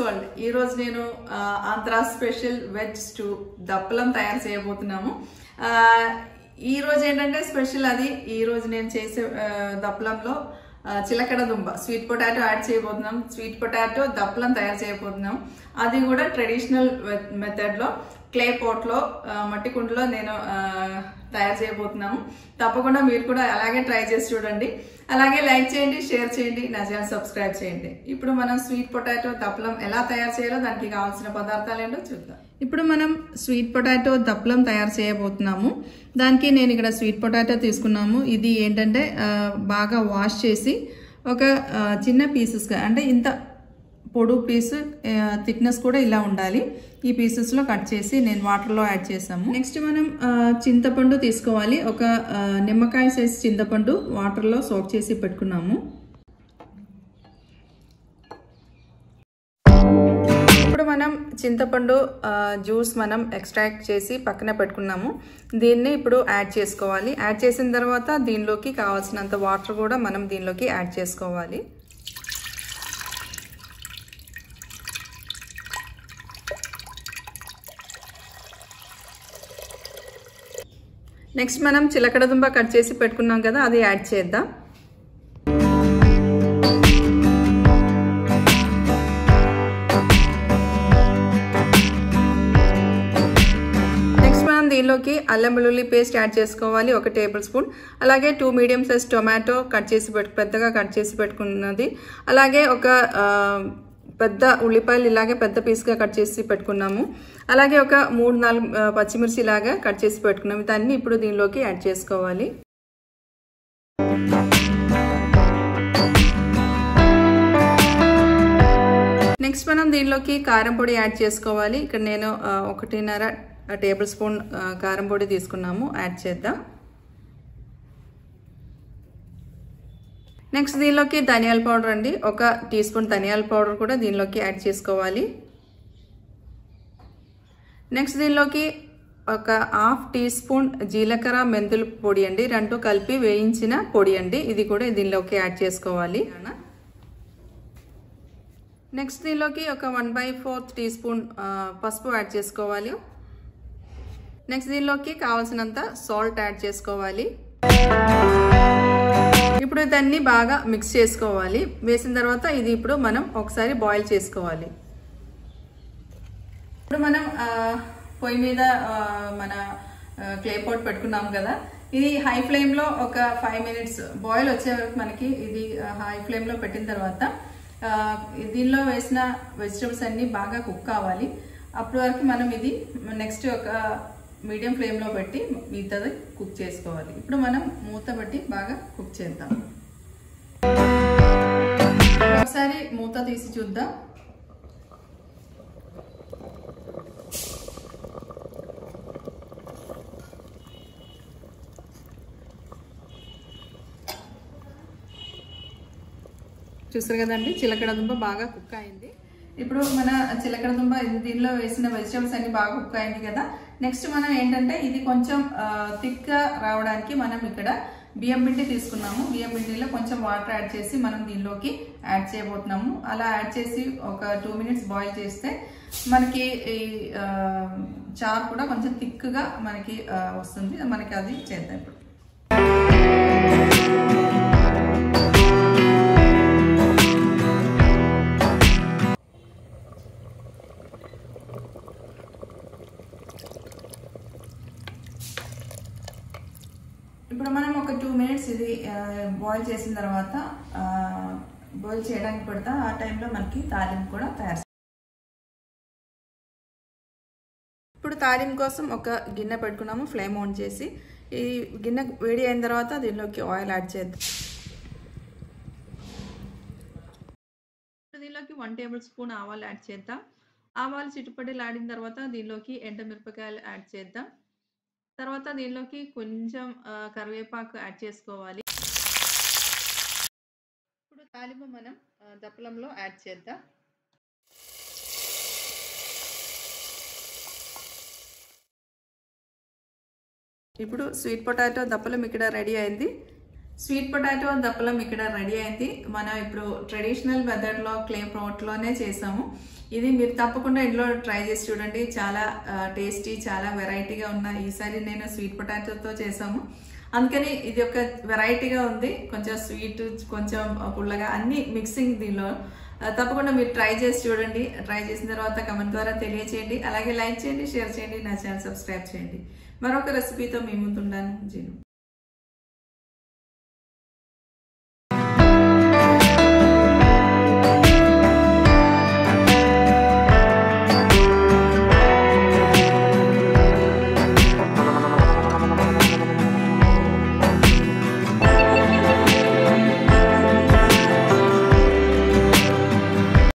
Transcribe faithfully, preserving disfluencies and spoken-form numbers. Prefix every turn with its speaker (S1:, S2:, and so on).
S1: World. ఈరోజు నేను Andhra special veg stew దప్పలం తయారు చేయబోతున్నాము. ఈరోజు ఏంటంటే స్పెషల్ అది. ఈరోజు నేను చేసే దప్పలంలో చిలకడ దుంప స్వీట్ పొటాటో యాడ్ చేయబోతున్నాం. స్వీట్ పొటాటో దప్పలం తయారు చేయబోతున్నాం. అది కూడా ట్రెడిషనల్ మెథడ్లో క్లే పోట్లో మట్టి కుండలో నేను తయారు చేయబోతున్నాము. తప్పకుండా మీరు కూడా అలాగే ట్రై చేసి చూడండి. అలాగే లైక్ చేయండి, షేర్ చేయండి, నా ఛానల్ సబ్స్క్రైబ్ చేయండి. ఇప్పుడు మనం స్వీట్ పొటాటో దప్పలం ఎలా తయారు చేయాలో దానికి కావాల్సిన పదార్థాలు ఏంటో చూద్దాం. ఇప్పుడు మనం స్వీట్ పొటాటో దప్పలం తయారు చేయబోతున్నాము. దానికి నేను ఇక్కడ స్వీట్ పొటాటో తీసుకున్నాము. ఇది ఏంటంటే బాగా వాష్ చేసి ఒక చిన్న పీసెస్గా, అంటే ఇంత పొడు పీసు, థిక్నెస్ కూడా ఇలా ఉండాలి. ఈ పీసెస్లో కట్ చేసి నేను వాటర్లో యాడ్ చేసాము. నెక్స్ట్ మనం చింతపండు తీసుకోవాలి. ఒక నిమ్మకాయ సైజ్ చింతపండు వాటర్లో సోక్ చేసి పెట్టుకున్నాము. ఇప్పుడు మనం చింతపండు జ్యూస్ మనం ఎక్స్ట్రాక్ట్ చేసి పక్కన పెట్టుకున్నాము. దీన్ని ఇప్పుడు యాడ్ చేసుకోవాలి. యాడ్ చేసిన తర్వాత దీనిలోకి కావాల్సినంత వాటర్ కూడా మనం దీనిలోకి యాడ్ చేసుకోవాలి. నెక్స్ట్ మనం చిలకడ దుంప కట్ చేసి పెట్టుకున్నాం కదా, అది యాడ్ చేద్దాం. నెక్స్ట్ మనం దీనిలోకి అల్లం వెల్లుల్లి పేస్ట్ యాడ్ చేసుకోవాలి, ఒక టేబుల్ స్పూన్. అలాగే two medium size tomato cut చేసి పెట్టు పెద్దగా కట్ చేసి పెట్టుకున్నది. అలాగే ఒక పెద్ద ఉల్లిపాయలు ఇలాగే పెద్ద పీస్గా కట్ చేసి పెట్టుకున్నాము. అలాగే ఒక మూడు నాలుగు పచ్చిమిర్చి ఇలాగా కట్ చేసి పెట్టుకున్నాము. దాన్ని ఇప్పుడు దీనిలోకి యాడ్ చేసుకోవాలి. నెక్స్ట్ మనం దీనిలోకి కారం పొడి యాడ్ చేసుకోవాలి. ఇక్కడ నేను ఒకటిన్నర టేబుల్ స్పూన్ కారం పొడి తీసుకున్నాము, యాడ్ చేద్దాం. నెక్స్ట్ దీనిలోకి ధనియాల పౌడర్ అండి, ఒక టీ స్పూన్ ధనియాల పౌడర్ కూడా దీనిలోకి యాడ్ చేసుకోవాలి. నెక్స్ట్ దీనిలోకి ఒక హాఫ్ టీ స్పూన్ జీలకర్ర మెంతుల పొడి అండి, రెండు కలిపి వేయించిన పొడి అండి, ఇది కూడా దీనిలోకి యాడ్ చేసుకోవాలి. నెక్స్ట్ దీనిలోకి ఒక one by fourth teaspoon పసుపు యాడ్ చేసుకోవాలి. నెక్స్ట్ దీనిలోకి కావాల్సినంత సాల్ట్ యాడ్ చేసుకోవాలి. ఇప్పుడు దాన్ని బాగా మిక్స్ చేసుకోవాలి. వేసిన తర్వాత ఇది ఇప్పుడు మనం ఒకసారి బాయిల్ చేసుకోవాలి. ఇప్పుడు మనం పొయ్యి మీద మన క్లే పాట్ పెట్టుకున్నాం కదా, ఇది హై ఫ్లేమ్లో ఒక ఫైవ్ మినిట్స్ బాయిల్ వచ్చే వరకు మనకి ఇది హై ఫ్లేమ్లో పెట్టిన తర్వాత దీనిలో వేసిన వెజిటబుల్స్ అన్నీ బాగా కుక్ కావాలి. అప్పటి వరకు మనం ఇది నెక్స్ట్ ఒక మీడియం ఫ్లేమ్లో పెట్టి మిగతాది కుక్ చేసుకోవాలి. ఇప్పుడు మనం మూత పెట్టి బాగా కుక్ చేద్దాం. ఒకసారి మూత తీసి చూద్దాం. చూస్తారు కదండి, చిలకడ దుంప బాగా కుక్ అయింది. ఇప్పుడు మన చిలకడ దుంప దీనిలో వేసిన వెజిటబుల్స్ అన్ని బాగా కుక్ అయింది కదా. నెక్స్ట్ మనం ఏంటంటే ఇది కొంచెం థిక్ గా రావడానికి మనం ఇక్కడ బియ్యం పిండి తీసుకున్నాము. బియ్యం పిండిలో కొంచెం వాటర్ యాడ్ చేసి మనం దీనిలోకి యాడ్ చేయబోతున్నాము. అలా యాడ్ చేసి ఒక టూ మినిట్స్ బాయిల్ చేస్తే మనకి ఈ చారు కూడా కొంచెం థిక్ గా మనకి వస్తుంది. మనకి అది చేద్దాం ఇప్పుడు. ఇప్పుడు మనం ఒక టూ మినిట్స్ ఇది బాయిల్ చేసిన తర్వాత బాయిల్ చేయడానికి పెడతా. ఆ టైంలో మనకి తాలింపు కూడా తయారు. ఇప్పుడు తాలింపు కోసం ఒక గిన్నె పెట్టుకున్నాము, ఫ్లేమ్ ఆన్ చేసి. ఈ గిన్నె వేడి అయిన తర్వాత దీనిలోకి ఆయిల్ యాడ్ చేద్దాం. దీనిలోకి వన్ టేబుల్ స్పూన్ ఆవాలు యాడ్ చేద్దాం. ఆవాలు చిట్టుపడిలు ఆడిన తర్వాత దీనిలోకి ఎండుమిరపకాయలు యాడ్ చేద్దాం. తర్వాత దీనిలోకి కొంచెం కరివేపాకు యాడ్ చేసుకోవాలి. ఇప్పుడు తాలింపు మనం దప్పలంలో యాడ్ చేద్దాం. ఇప్పుడు స్వీట్ పొటాటో దప్పలం ఇక్కడ రెడీ అయింది. స్వీట్ పొటాటో దప్పలం ఇక్కడ రెడీ అయింది. మనం ఇప్పుడు ట్రెడిషనల్ మెథడ్లో క్లే పాట్లోనే చేసాము. ఇది మీరు తప్పకుండా ఇంట్లో ట్రై చేసి చూడండి. చాలా టేస్టీ, చాలా వెరైటీగా ఉన్న ఈసారి నేను స్వీట్ పొటాటోతో చేసాము, అందుకని ఇది ఒక వెరైటీగా ఉంది. కొంచెం స్వీట్, కొంచెం పుల్లగా అన్ని మిక్సింగ్ దీనిలో. తప్పకుండా మీరు ట్రై చేసి చూడండి. ట్రై చేసిన తర్వాత కమెంట్ ద్వారా తెలియచేయండి. అలాగే లైక్ చేయండి, షేర్ చేయండి, నా ఛానల్ సబ్స్క్రైబ్ చేయండి. మరొక రెసిపీతో మీ ముందుండాను. జీను.